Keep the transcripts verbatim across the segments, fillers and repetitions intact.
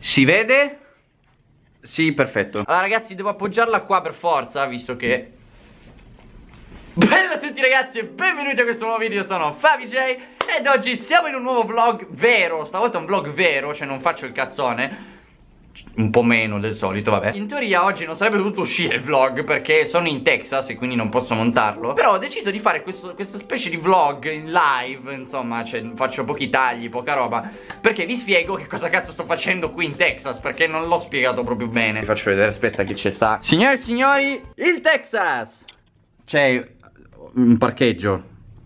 Si vede? Sì, perfetto. Allora ragazzi, devo appoggiarla qua per forza, visto che... Bella a tutti ragazzi e benvenuti a questo nuovo video, sono Favij ed oggi siamo in un nuovo vlog vero. Stavolta un vlog vero, cioè non faccio il cazzone. Un po' meno del solito, vabbè. In teoria oggi non sarebbe dovuto uscire il vlog perché sono in Texas e quindi non posso montarlo. Però ho deciso di fare questo, questa specie di vlog in live. Insomma, cioè, faccio pochi tagli, poca roba, perché vi spiego che cosa cazzo sto facendo qui in Texas, perché non l'ho spiegato proprio bene. Vi faccio vedere, aspetta che c'è sta. Signore e signori, il Texas! C'è un parcheggio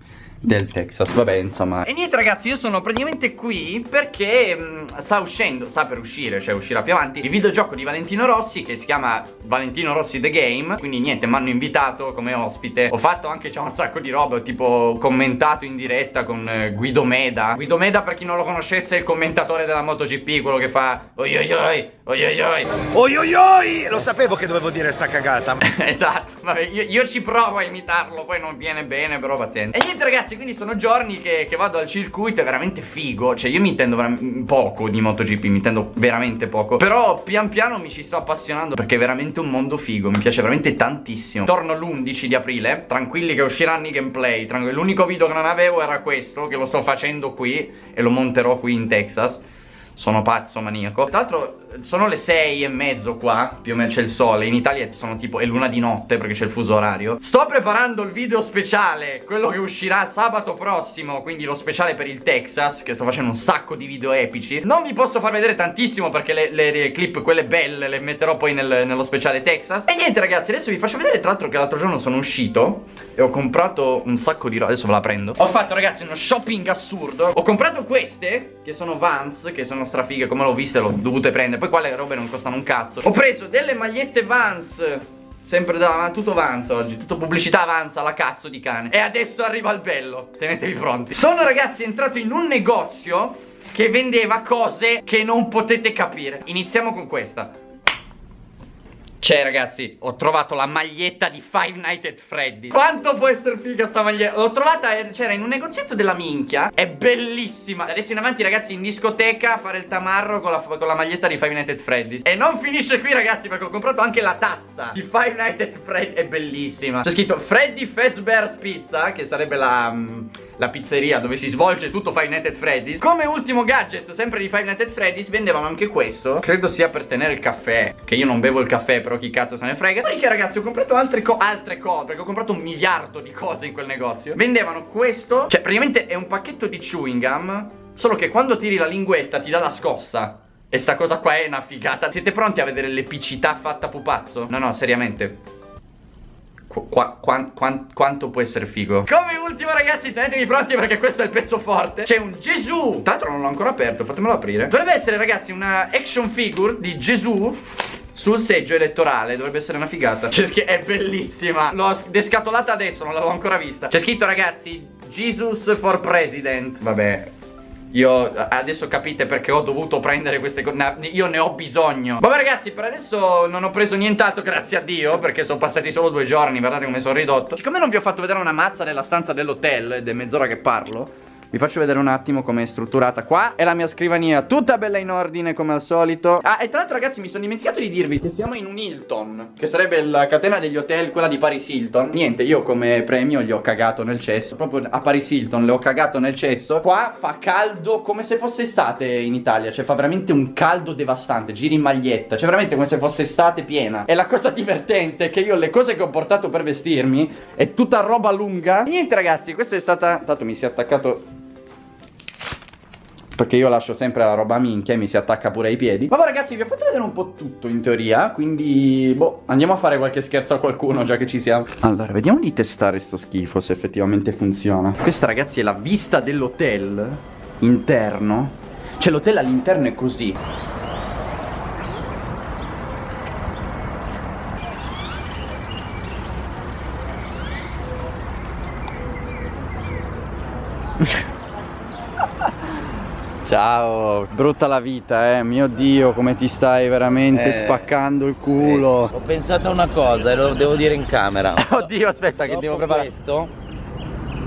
del Texas, vabbè, insomma. E niente ragazzi, io sono praticamente qui perché mh, sta uscendo, sta per uscire, cioè uscirà più avanti, il videogioco di Valentino Rossi che si chiama Valentino Rossi The Game. Quindi niente, mi hanno invitato come ospite. Ho fatto anche, c'è un sacco di roba, tipo commentato in diretta con eh, Guido Meda. Guido Meda, per chi non lo conoscesse, è il commentatore della MotoGP, quello che fa oi oi oi, oi oi oi, oi oi oi. Lo sapevo che dovevo dire sta cagata. Esatto, vabbè, io, io ci provo a imitarlo, poi non viene bene, però pazienza. E niente ragazzi, quindi sono giorni che, che vado al circuito, è veramente figo. Cioè io mi intendo poco di MotoGP, mi intendo veramente poco, però pian piano mi ci sto appassionando perché è veramente un mondo figo, mi piace veramente tantissimo. Torno l'undici di aprile, tranquilli che usciranno i gameplay. L'unico video che non avevo era questo, che lo sto facendo qui e lo monterò qui in Texas. Sono pazzo maniaco. Tra l'altro sono le sei e mezzo qua, più o meno c'è il sole. In Italia sono tipo, è l'una di notte perché c'è il fuso orario. Sto preparando il video speciale, quello che uscirà sabato prossimo, quindi lo speciale per il Texas, che sto facendo un sacco di video epici. Non vi posso far vedere tantissimo perché le, le, le clip, quelle belle, le metterò poi nel, nello speciale Texas. E niente ragazzi, adesso vi faccio vedere tra l'altro che l'altro giorno sono uscito e ho comprato un sacco di roba. Adesso ve la prendo. Ho fatto ragazzi uno shopping assurdo. Ho comprato queste, che sono Vans, che sono strafighe, come l'ho viste l'ho dovute prendere. Poi qua le robe non costano un cazzo. Ho preso delle magliette Vans, sempre da tutto Vans oggi, tutto pubblicità Vans alla cazzo di cane. E adesso arriva il bello, tenetevi pronti. Sono ragazzi entrato in un negozio che vendeva cose che non potete capire. Iniziamo con questa. C'è ragazzi, ho trovato la maglietta di Five Nights at Freddy's. Quanto può essere figa sta maglietta? L'ho trovata, c'era in un negozietto della minchia. È bellissima. Adesso in avanti ragazzi in discoteca a fare il tamarro con la, con la maglietta di Five Nights at Freddy's. E non finisce qui ragazzi, perché ho comprato anche la tazza di Five Nights at Freddy's. È bellissima. C'è scritto Freddy Fazbear's Pizza, che sarebbe la, um, la pizzeria dove si svolge tutto Five Nights at Freddy's. Come ultimo gadget, sempre di Five Nights at Freddy's, vendevano anche questo. Credo sia per tenere il caffè, che io non bevo il caffè, però chi cazzo se ne frega. Perché ragazzi ho comprato altre, co altre cose, perché ho comprato un miliardo di cose in quel negozio. Vendevano questo, cioè praticamente è un pacchetto di chewing gum, solo che quando tiri la linguetta ti dà la scossa. E sta cosa qua è una figata. Siete pronti a vedere l'epicità fatta pupazzo? No no, seriamente, Qu qua qua quanto può essere figo. Come ultimo ragazzi, tenetevi pronti perché questo è il pezzo forte. C'è un Gesù. Tra l'altro non l'ho ancora aperto, fatemelo aprire. Dovrebbe essere ragazzi una action figure di Gesù sul seggio elettorale, dovrebbe essere una figata. C'è scritto, è bellissima. L'ho descatolata adesso, non l'avevo ancora vista. C'è scritto ragazzi, Jesus for President. Vabbè, io adesso capite perché ho dovuto prendere queste cose. Io ne ho bisogno. Vabbè ragazzi, per adesso non ho preso nient'altro, grazie a Dio, perché sono passati solo due giorni, guardate come sono ridotto. Siccome non vi ho fatto vedere una mazza nella stanza dell'hotel ed è mezz'ora che parlo, vi faccio vedere un attimo come è strutturata. Qua è la mia scrivania, tutta bella in ordine come al solito. Ah, e tra l'altro ragazzi mi sono dimenticato di dirvi che siamo in un Hilton, che sarebbe la catena degli hotel, quella di Paris Hilton. Niente, io come premio gli ho cagato nel cesso. Proprio a Paris Hilton le ho cagato nel cesso. Qua fa caldo come se fosse estate in Italia. Cioè fa veramente un caldo devastante. Giri in maglietta, cioè veramente come se fosse estate piena. E la cosa divertente è che io le cose che ho portato per vestirmi è tutta roba lunga. E niente ragazzi, questa è stata... Tanto mi si è attaccato, perché io lascio sempre la roba minchia e mi si attacca pure ai piedi. Vabbè ragazzi, vi ho fatto vedere un po' tutto in teoria, quindi boh, andiamo a fare qualche scherzo a qualcuno già che ci siamo. Allora, vediamo di testare sto schifo, se effettivamente funziona. Questa ragazzi è la vista dell'hotel interno. Cioè l'hotel all'interno è così. Ciao, brutta la vita, eh, mio Dio, come ti stai veramente eh, spaccando il culo. Eh, ho pensato a una cosa e lo devo dire in camera. Oddio, aspetta che Dopo devo preparare questo,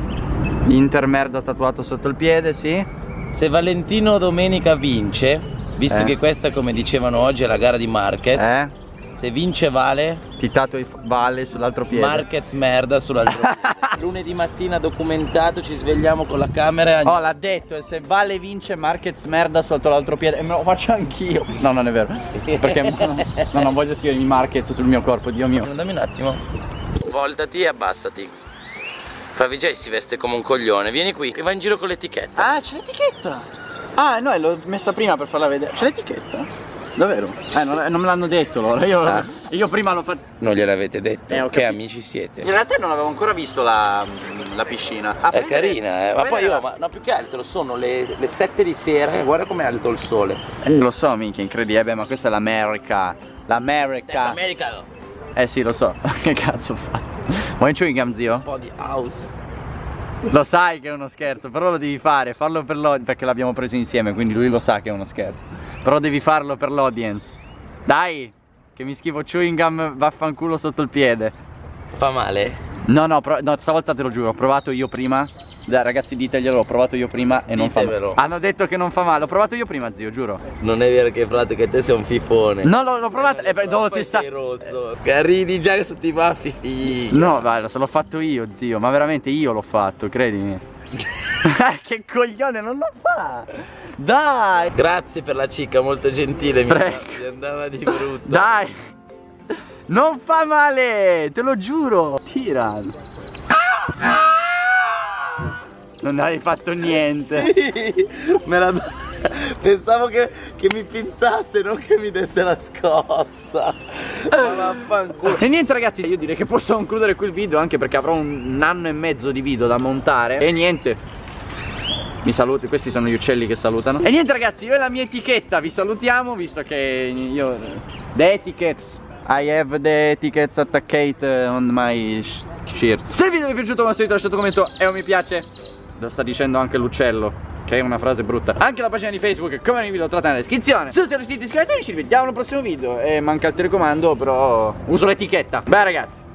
Inter merda tatuato sotto il piede, sì. Se Valentino domenica vince, Visto Eh. che questa, come dicevano oggi, è la gara di Marquez, Eh? se vince Vale, Ti tatui Vale sull'altro piede. Marquez merda sull'altro piede. Lunedì mattina documentato, ci svegliamo con la camera. Oh, l'ha detto, e se Vale vince Marquez merda sotto l'altro piede. E me lo faccio anch'io. No, non è vero. Perché no, no, non voglio scrivermi Marquez sul mio corpo, Dio mio. Dammi un attimo. Voltati e abbassati. Favij si veste come un coglione. Vieni qui, che va in giro con l'etichetta. Ah, c'è l'etichetta. Ah, no, l'ho messa prima per farla vedere. C'è l'etichetta? Davvero? Eh, non, non me l'hanno detto loro. Io, Ah. io prima l'ho fatto. Non gliel'avete detto? Eh, ho che capito. amici siete? In realtà non avevo ancora visto la, la piscina. Ah, È prendere- carina, eh. Ma poi prendere io, ma no, più che altro sono le, le sette di sera e guarda com'è alto il sole. Eh, lo so, minchia, incredibile, ma questa è l'America. L'America. America. Eh sì, lo so. Che cazzo fa? Vuoi un chewing gum, zio? Un po' di house. Lo sai che è uno scherzo, però lo devi fare, farlo per l'audience, perché l'abbiamo preso insieme, quindi lui lo sa che è uno scherzo. Però devi farlo per l'audience. Dai, che mi schifo chewing gum, vaffanculo sotto il piede. Fa male? No, no, pro- no, stavolta te lo giuro, ho provato io prima. Dai ragazzi, diteglielo, ho provato io prima e non fa Ditemelo. male. Hanno detto che non fa male, ho provato io prima, zio, giuro. Non è vero che frate che te sei un fifone. No, l'ho, l'ho provato, eh, beh, devo testare. Sei rosso. Ridi già che sono ti baffi figa. No, vai, se l'ho fatto io, zio, ma veramente io l'ho fatto, credimi. Che coglione, non lo fa. Dai. Grazie per la cicca, molto gentile. Mi Prego. mi andava di brutto. Dai. Non fa male, te lo giuro. Tira. Non hai fatto niente. Sì, me la... Pensavo che, che mi pinzasse, non che mi desse la scossa. Ma vaffanculo. E niente ragazzi, io direi che posso concludere qui il video, anche perché avrò un anno e mezzo di video da montare. E niente, mi saluti, questi sono gli uccelli che salutano. E niente ragazzi, io e la mia etichetta vi salutiamo, visto che io... The etiquettes, I have the etiquettes attacked on my shirt. Se il video vi è piaciuto, come al solito lasciate un commento e un mi piace. Lo sta dicendo anche l'uccello, che è una frase brutta. Anche la pagina di Facebook, come ogni video, lo trovate nella descrizione. Se siete iscritti, iscrivetevi, ci rivediamo al prossimo video. E manca il telecomando, però uso l'etichetta. Beh ragazzi,